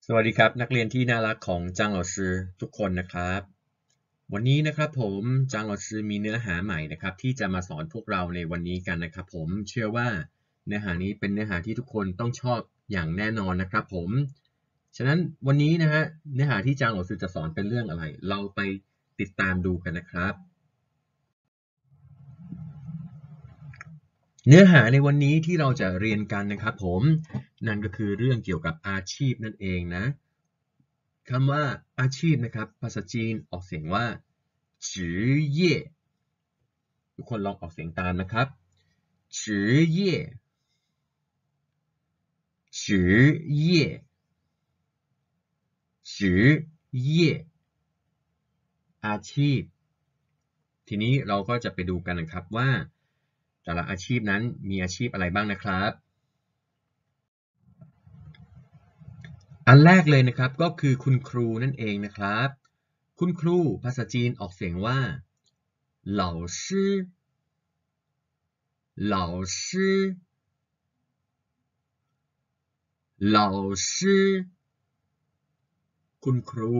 สวัสดีครับนักเรียนที่น่ารักของจางเหล่าซือทุกคนนะครับวันนี้นะครับผมจางเหล่าซือมีเนื้อหาใหม่นะครับที่จะมาสอนพวกเราในวันนี้กันนะครับผมเชื่อว่าเนื้อหานี้เป็นเนื้อหาที่ทุกคนต้องชอบอย่างแน่นอนนะครับผมฉะนั้นวันนี้นะฮะเนื้อหาที่จางเหล่าซือจะสอนเป็นเรื่องอะไรเราไปติดตามดูกันนะครับเนื้อหาในวันนี้ที่เราจะเรียนกันนะครับผมนั่นก็คือเรื่องเกี่ยวกับอาชีพนั่นเองนะ คำว่าอาชีพนะครับภาษาจีนออกเสียงว่า职业ทุกคนลองออกเสียงตามนะครับ职业职业职业อาชีพทีนี้เราก็จะไปดูกันนะครับว่าแต่ละอาชีพนั้นมีอาชีพอะไรบ้างนะครับอันแรกเลยนะครับก็คือคุณครูนั่นเองนะครับคุณครูภาษาจีนออกเสียงว่าเหล่าชื่อเหล่าชื่อเหล่าชื่อคุณครู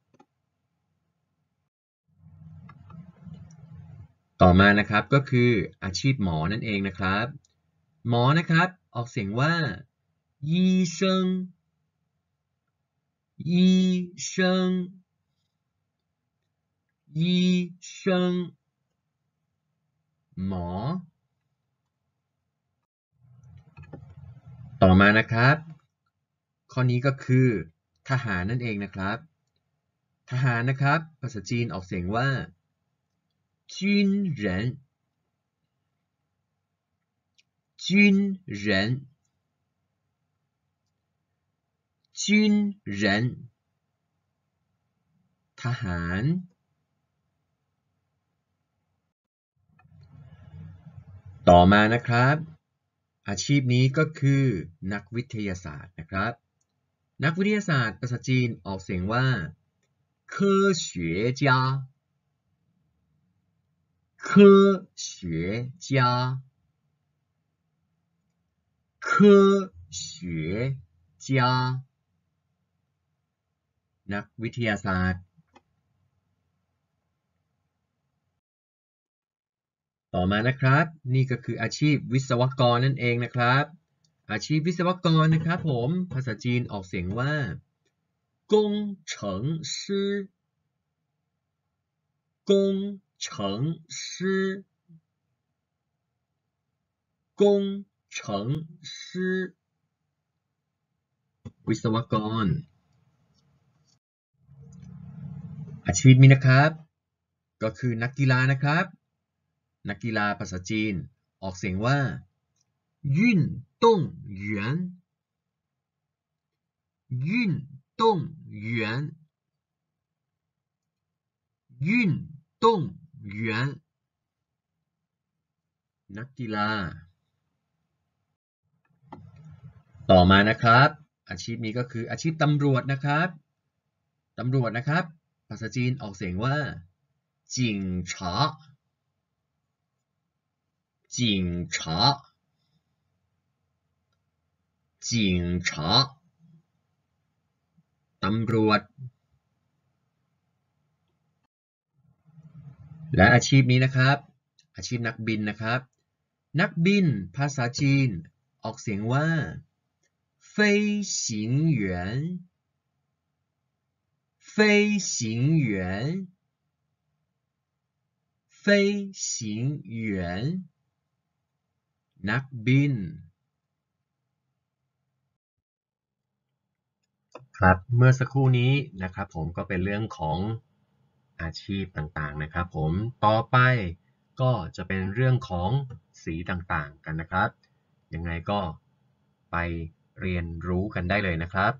ต่อมานะครับก็คืออาชีพหมอนั่นเองนะครับหมอนะครับออกเสียงว่ายี่เซิงยี่เซิงยี่เซิงหมอต่อมานะครับข้อนี้ก็คือทหารนั่นเองนะครับทหารนะครับภาษาจีนออกเสียงว่า军人军人军人ทหารต่อมานะครับอาชีพนี้ก็คือนักวิทยาศาสตร์นะครับนักวิทยาศาสตร์ภาษาจีนออกเสียงว่า科学家科学家科学家นักวิทยาศาสตร์ต่อมานะครับนี่ก็คืออาชีพวิศวกรนั่นเองนะครับอาชีพวิศวกรนะครับผมภาษาจีนออกเสียงว่า工程师工程师工程师วิศวกรอาชีพนี้นะครับก็คือนักกีฬานะครับนักกีฬาภาษาจีนออกเสียงว่า运动员运动员运动员นักกีฬาต่อมานะครับอาชีพนี้ก็คืออาชีพตำรวจนะครับตำรวจนะครับภาษาจีนออกเสียงว่าจิงฉาจิงฉาจิงฉาตำรวจและอาชีพนี้นะครับอาชีพนักบินนะครับนักบินภาษาจีนออกเสียงว่า飞行员飞行员飞行员นักบินครับเมื่อสักครู่นี้นะครับผมก็เป็นเรื่องของอาชีพต่างๆนะครับผมต่อไปก็จะเป็นเรื่องของสีต่างๆกันนะครับยังไงก็ไปเรียนรู้กันได้เลยนะครับ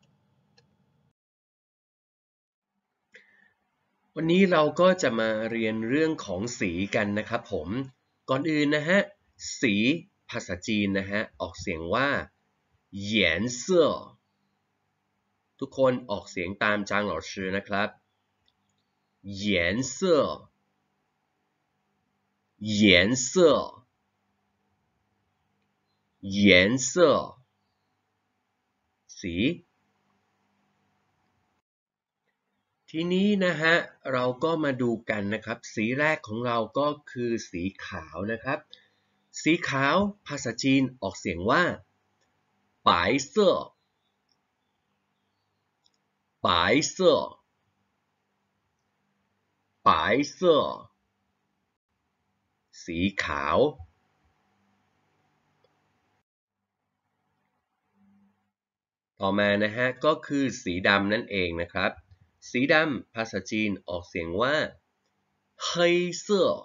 วันนี้เราก็จะมาเรียนเรื่องของสีกันนะครับผมก่อนอื่นนะฮะสีภาษาจีนนะฮะออกเสียงว่าเหยียนเสื้อทุกคนออกเสียงตามจางเหล่าชื่อนะครับเหยียนเสื้อเหยียนเสื้อเหยียนเสื้อสีทีนี้นะฮะเราก็มาดูกันนะครับสีแรกของเราก็คือสีขาวนะครับสีขาวภาษาจีนออกเสียงว่า白色白色白色สีขาวต่อมานะฮะก็คือสีดำนั่นเองนะครับสีดำภาษาจีนออกเสียงว่า黑色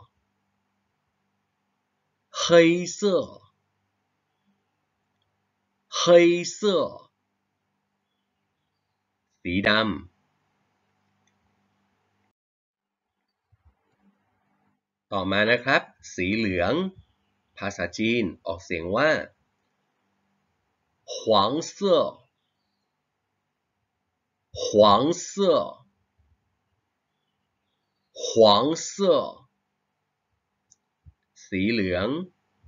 黑色黑色สีดำต่อมานะครับสีเหลืองภาษาจีนออกเสียงว่า黄色黄色黄色สีเหลือง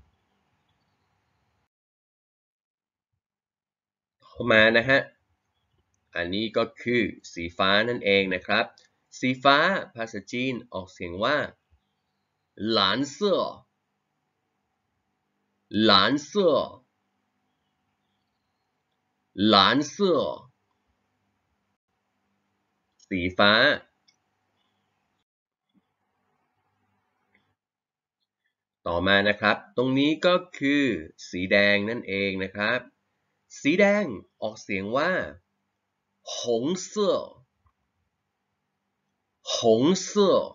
ต่อมานะฮะอันนี้ก็คือสีฟ้านั่นเองนะครับสีฟ้าภาษาจีนออกเสียงว่า蓝色蓝色蓝色สีฟ้าต่อมานะครับตรงนี้ก็คือสีแดงนั่นเองนะครับสีแดงออกเสียงว่า红色红色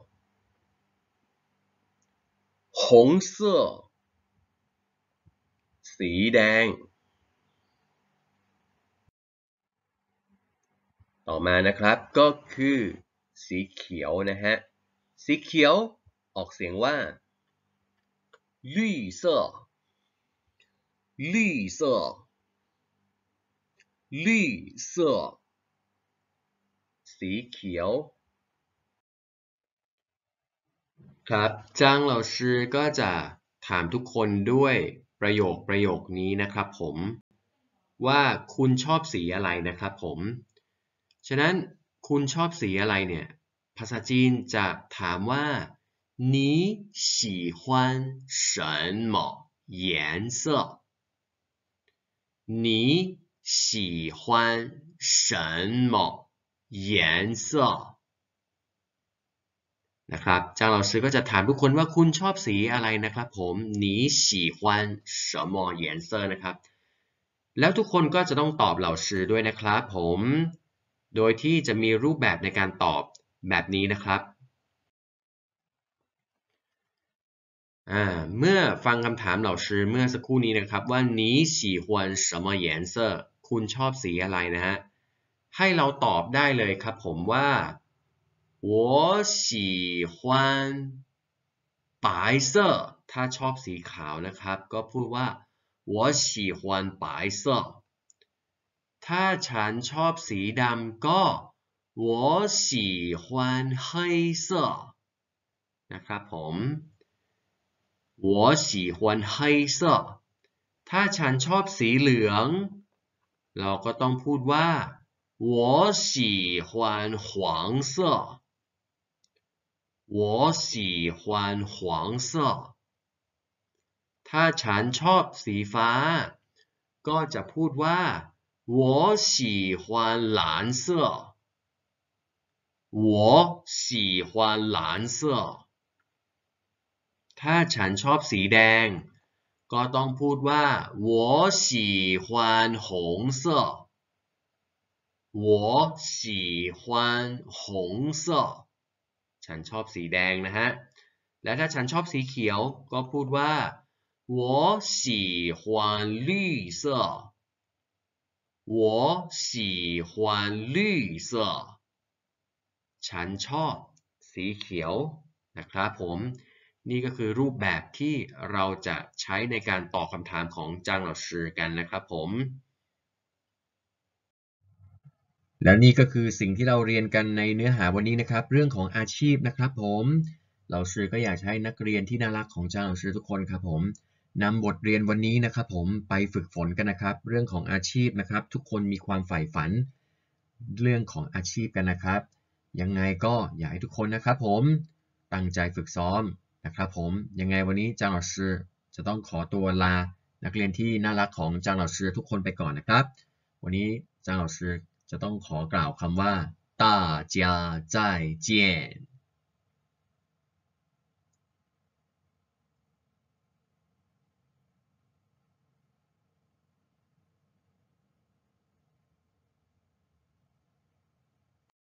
红色สีแดงต่อมานะครับก็คือสีเขียวนะฮะสีเขียวออกเสียงว่า绿色绿色绿色สีเขียวครับจางเหล่าชื่อก็จะถามทุกคนด้วยประโยคนี้นะครับผมว่าคุณชอบสีอะไรนะครับผมฉะนั้นคุณชอบสีอะไรเนี่ยภาษาจีนจะถามว่า你喜欢什么颜色你喜欢什么颜色นะครับจางเหล่าซื้อก็จะถามทุกคนว่าคุณชอบสีอะไรนะครับผม你喜欢什么颜色นะครับแล้วทุกคนก็จะต้องตอบเหล่าซื้อด้วยนะครับผมโดยที่จะมีรูปแบบในการตอบแบบนี้นะครับเมื่อฟังคำถามเหล่าซื้อเมื่อสักครู่นี้นะครับว่า你喜欢什么颜色คุณชอบสีอะไรนะฮะให้เราตอบได้เลยครับผมว่า我喜欢白色ถ้าชอบสีขาวนะครับก็พูดว่า我喜欢白色ถ้าฉันชอบสีดำก็我喜欢黑色นะครับผม我喜欢黑色ถ้าฉันชอบสีเหลืองเราก็ต้องพูดว่า我喜欢黄色我喜欢黄色ถ้าฉันชอบสีฟ้าก็จะพูดว่า我喜欢蓝色我喜欢蓝色ถ้าฉันชอบสีแดงก็ต้องพูดว่า我喜欢红色我喜欢红色ฉันชอบสีแดงนะฮะและถ้าฉันชอบสีเขียวก็พูดว่า我喜欢绿色我喜欢绿色ฉันชอบสีเขียวนะครับผมนี่ก็คือรูปแบบที่เราจะใช้ในการตอบคำถามของจางเหล่าชื่อกันนะครับผมแล้วนี่ก็คือสิ่งที่เราเรียนกันในเนื้อหาวันนี้นะครับเรื่องของอาชีพนะครับผมเหล่าชื่อก็อยากให้นักเรียนที่น่ารักของจางเหล่าชื่อทุกคนครับผมนำบทเรียนวันนี้นะครับผมไปฝึกฝนกันนะครับเรื่องของอาชีพนะครับทุกคนมีความใฝ่ฝันเรื่องของอาชีพกันนะครับยังไงก็อยากให้ทุกคนนะครับผมตั้งใจฝึกซ้อมนะครับผมยังไงวันนี้จางหล่อชื่อจะต้องขอตัวลานักเรียนที่น่ารักของจางหล่อชื่อทุกคนไปก่อนนะครับวันนี้จางหล่อชื่อจะต้องขอกล่าวคำว่า大家再见